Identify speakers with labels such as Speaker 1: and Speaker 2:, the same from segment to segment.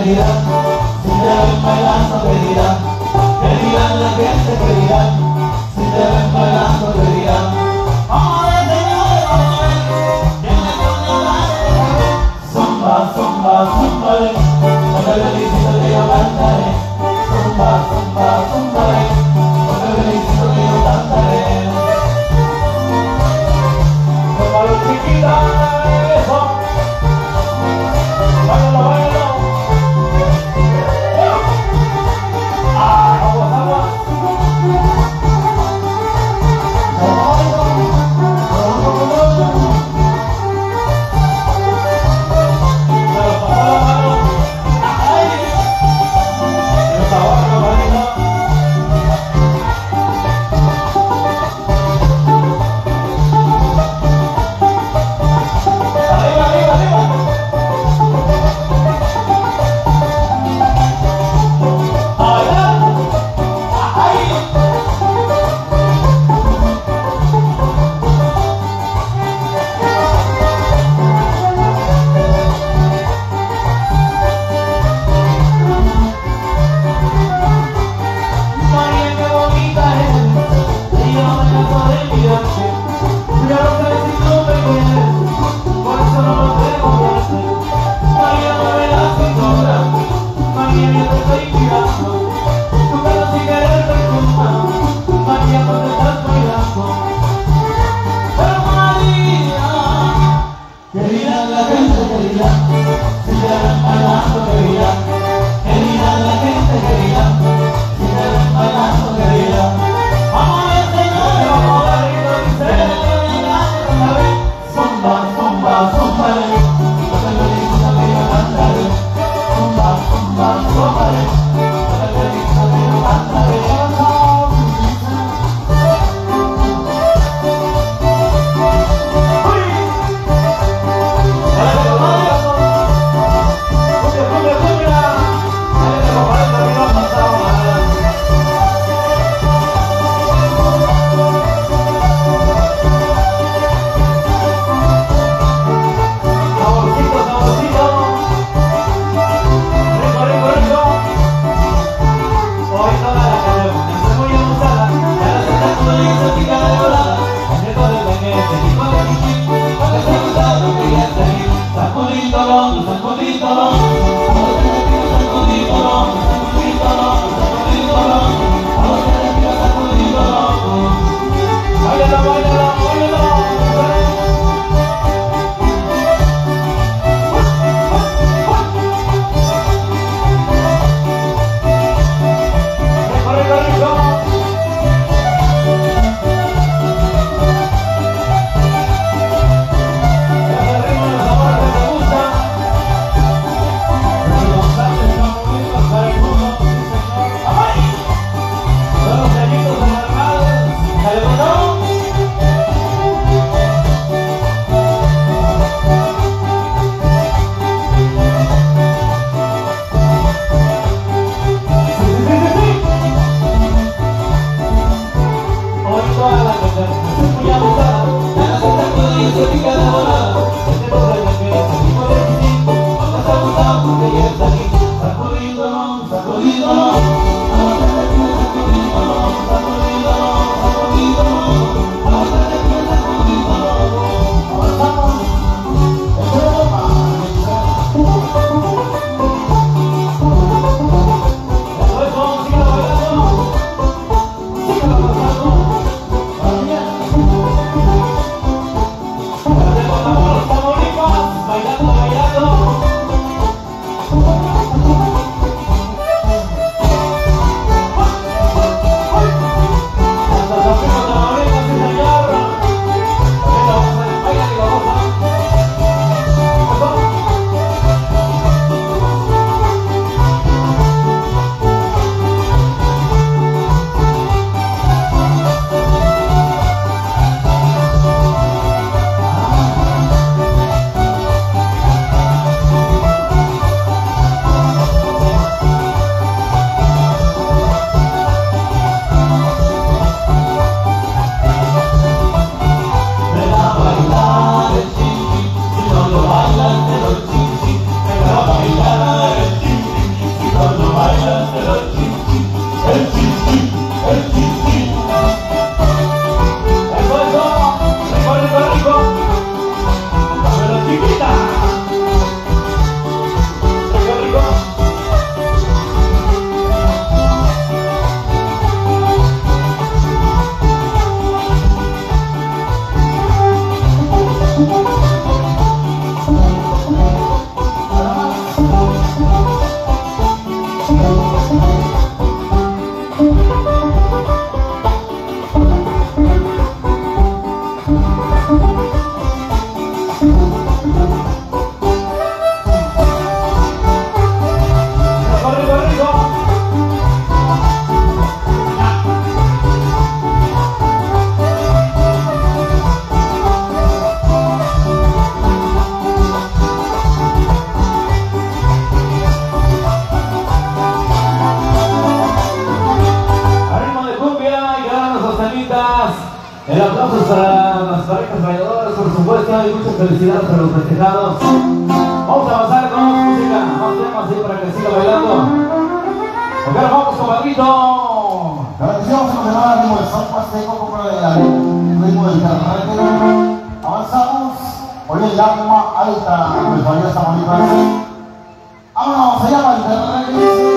Speaker 1: dirán, si te ven bailando te dirán, que dirán la gente que dirán, si te ven bailando te dirán. Vamos a ver, señores, vamos a ver, ¿quién le pone a bailar? Zumba, zumba, zumba, no te felicito que yo cantaré. Zumba, zumba, zumba, no te felicito que yo cantaré. Zumba, los chiquitas, eso. Báilalo, báilalo. Agua, agua. aplausos para las parejas bailadoras, por supuesto, y muchas felicidades para los festejados. Vamos a avanzar con música, más temas así para que siga bailando. Ok, vamos, compadrito.
Speaker 2: La bendición se nos llama el ritmo del son paseco como el ritmo del carnaval. Avanzamos, hoy el alma alta, pues todavía está bonito así. Vámonos, se llama el carnaval.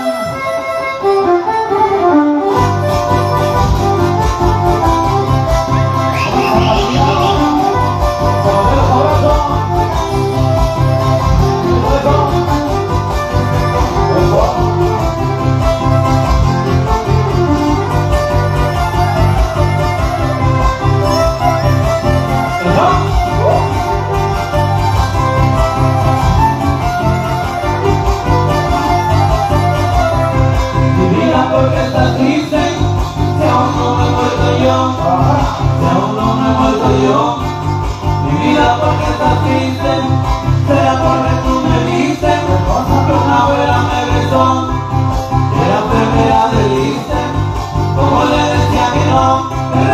Speaker 1: Porque estás triste, si aún no me he muerto yo, si aún no me he muerto yo. Mi vida, porque estás triste, será porque tú me viste, que una abuela me besó, que era enfermera de liste, como le decía que no,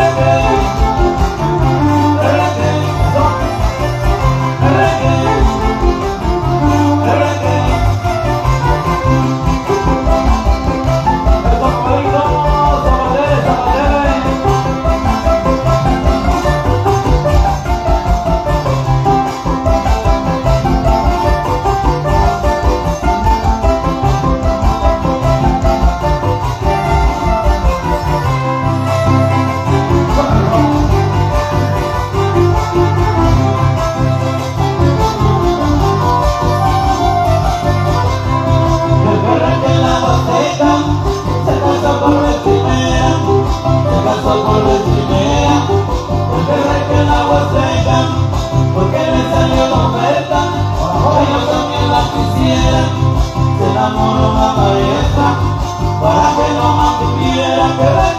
Speaker 1: se enamoró una pareja para que no mantuviera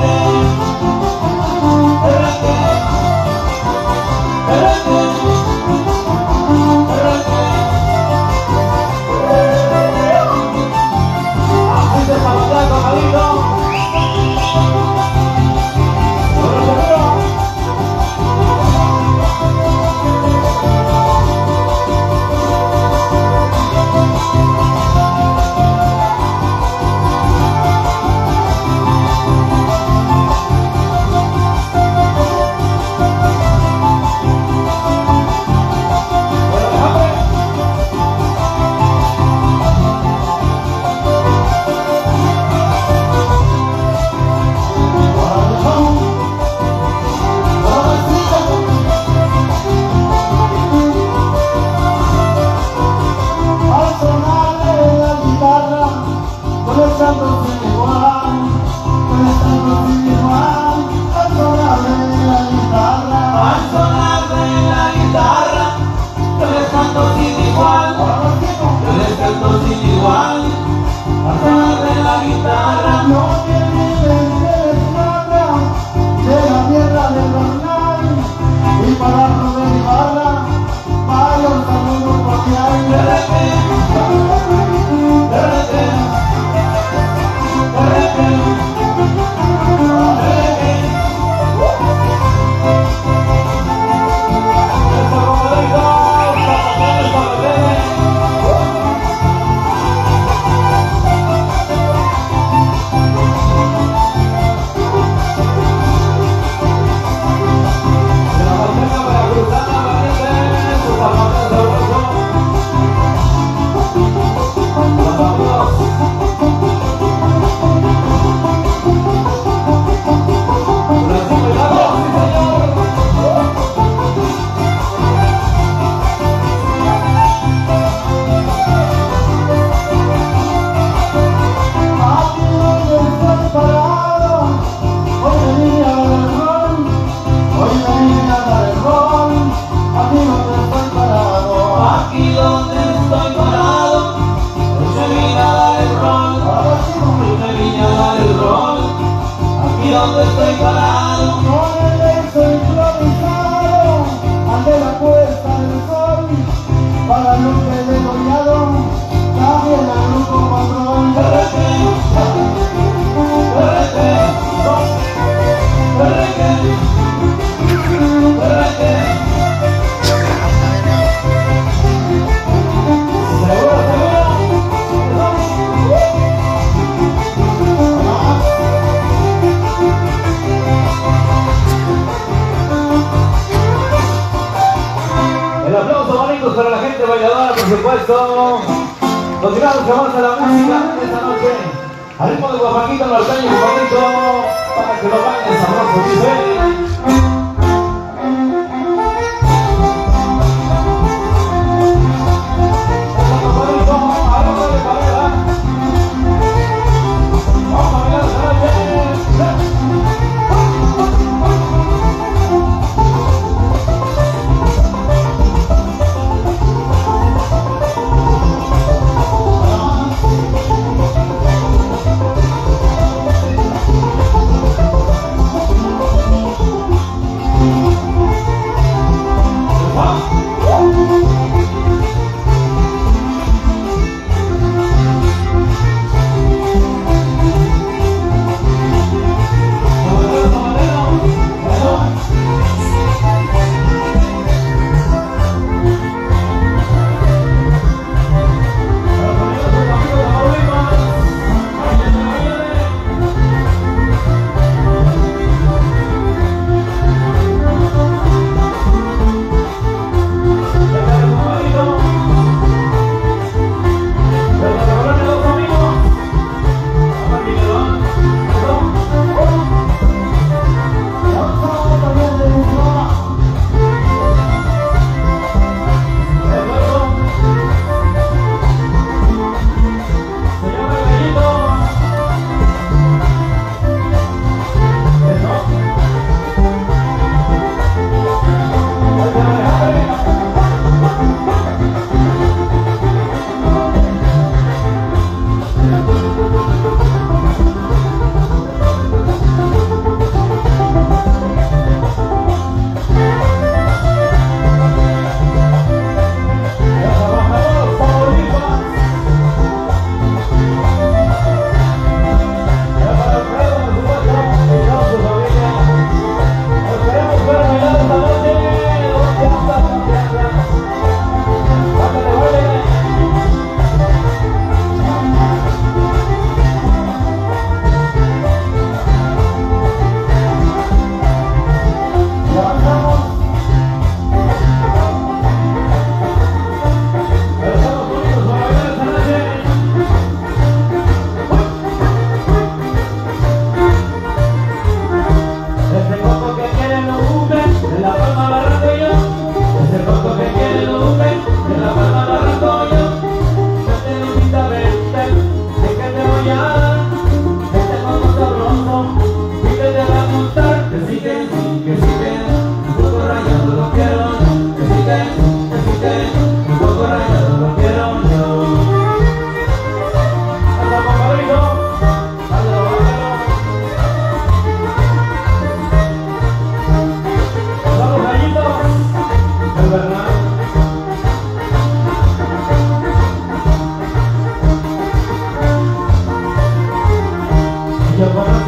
Speaker 1: así se está matando, marido. supuesto. Continuamos con más de la música esta noche. Al ritmo de Guapaquito Norteño, Guapaquito, para que lo bailen sabroso, dice.
Speaker 2: Yo